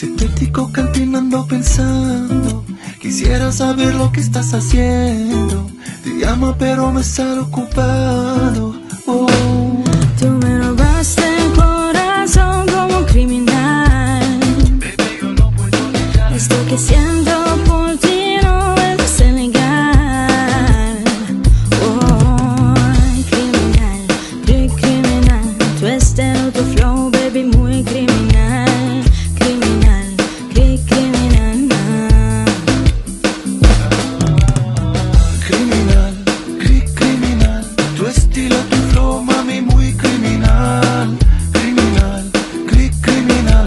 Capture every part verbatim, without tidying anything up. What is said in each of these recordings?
Siempre tico cantinando pensando, quisiera saber lo que estás haciendo. Te llamo pero me sale ocupado. Oh. Tú me robaste el corazón como un criminal. Baby, yo no puedo negar esto que siento por ti no es ilegal. Oh, criminal, muy criminal. Tu estilo, tu flow, baby, muy criminal. Criminal, cri criminal. Criminal, cri criminal. Tu estilo, tu flow, mami, muy criminal. Criminal, cri criminal.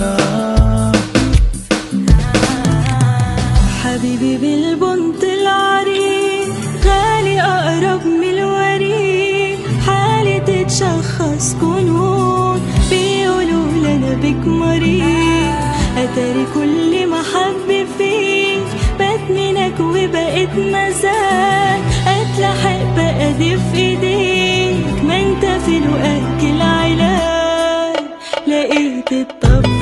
حبيبي بالبنط العريض غالي أقرب من الوريد، حالي تتشخص جنون بيقولوا لنا بك مريض. أتاري كل ما حب فيك بات منك وبقيت مزاج، أتلحق بقى دي في إيديك، ما انت في الوقت العلاج لقيت الطب